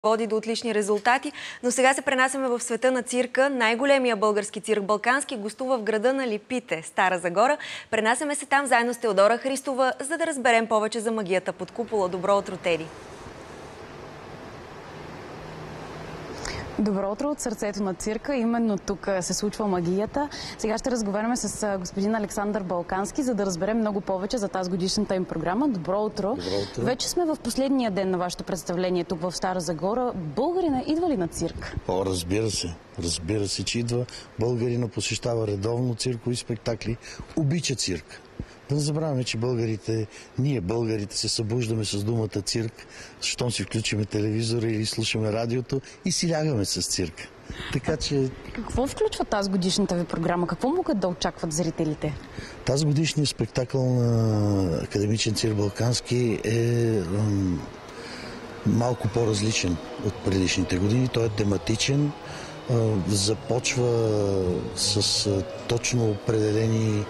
води до отлични резултати, но сега се пренасяме в света на цирка. Най-големия български цирк Балкански гостува в града на Липите, Стара Загора. Пренасяме се там заедно с Теодора Христова, за да разберем повече за магията под купола. Добро утро, Теди! Добро утро от сърцето на цирка. Именно тук се случва магията. Сега ще разговаряме с господин Александър Балкански, за да разберем много повече за тази годишната им програма. Добро утро! Добро утро! Вече сме в последния ден на вашето представление тук в Стара Загора. Българина идва ли на цирк? О, разбира се. Разбира се, че идва. Българина посещава редовно циркови спектакли. Обича цирк. Да не забравяме, че ние българите се събуждаме с думата цирк, щом си включиме телевизора или слушаме радиото и си лягаме с цирк. Така че... Какво включва тази годишната ви програма? Какво могат да очакват зрителите? Тази годишният спектакъл на Академичен цирк Балкански е малко по-различен от предишните години. Той е тематичен, започва с точно определени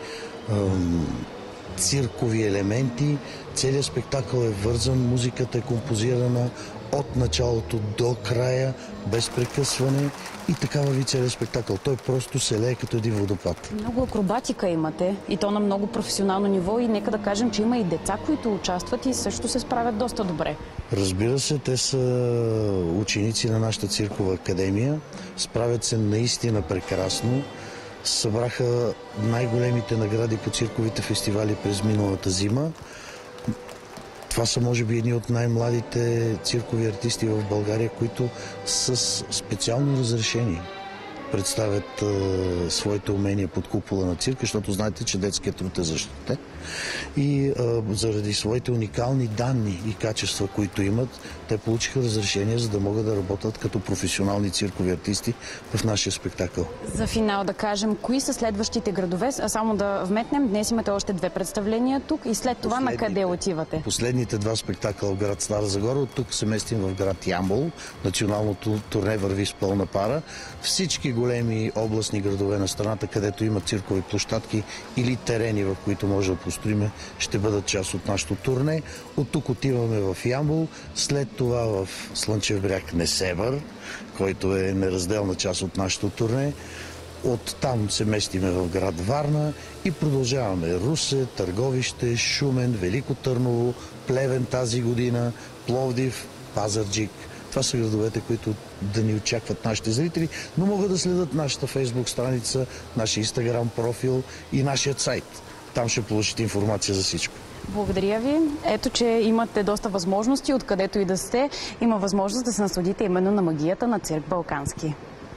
циркови елементи. Целият спектакъл е вързан, музиката е композирана от началото до края, без прекъсване и така върви целият спектакъл. Той просто се лее като един водопад. Много акробатика имате и то на много професионално ниво и нека да кажем, че има и деца, които участват и също се справят доста добре. Разбира се, те са ученици на нашата циркова академия, справят се наистина прекрасно. Събраха най-големите награди по цирковите фестивали през миналата зима. Това са, може би, едни от най-младите циркови артисти в България, които с специално разрешение представят своите умения под купола на цирка, защото знаете, че детският труд е защитен. И заради своите уникални данни и качества, които имат, те получиха разрешение, за да могат да работят като професионални циркови артисти в нашия спектакъл. За финал да кажем, кои са следващите градове? Само да вметнем, днес имате още 2 представления тук и след това на къде отивате? Последните 2 спектакъла в град Стара Загора, от тук се местим в град Ямбол. Националното турне върви с пълна пара. Всички големи областни градове на страната, където има циркови площадки или терени, в които може да построиме, ще бъдат част от нашото турне. От тук отиваме в Ямбол, след това в Слънчев бряг Несебър, който е неразделна част от нашото турне. Оттам се местиме в град Варна и продължаваме Русе, Търговище, Шумен, Велико Търново, Плевен тази година, Пловдив, Пазарджик. Това са градовете, които да ни очакват нашите зрители, но могат да следят нашата фейсбук страница, нашия инстаграм профил и нашият сайт. Там ще получите информация за всичко. Благодаря ви. Ето, че имате доста възможности, откъдето и да сте. Има възможност да се насладите именно на магията на цирк Балкански.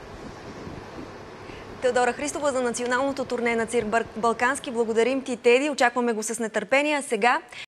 Теодора Христова за националното турне на цирк Балкански. Благодарим ти, Теди. Очакваме го с нетърпение. Сега